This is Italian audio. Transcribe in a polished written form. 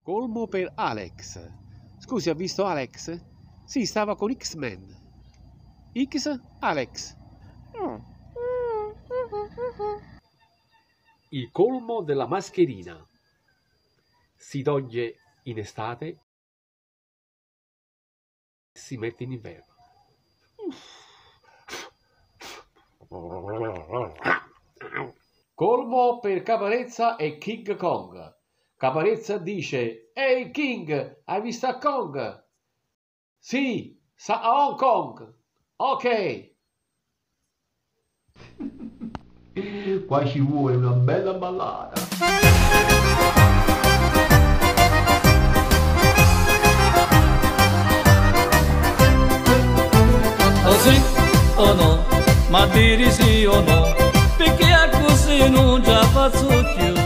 Colmo per Alex. Scusi, ha visto Alex? Sì, stava con X-Men. X? Alex. Il colmo della mascherina. Si toglie in estate, si mette in inverno. Colmo per Caparezza e King Kong. Caparezza dice: Ehi King, hai visto a Kong? Sì, sta a Hong Kong. Ok. Qua ci vuole una bella ballata. O sì o no, ma dire sì o no, perché a così non già faccio più.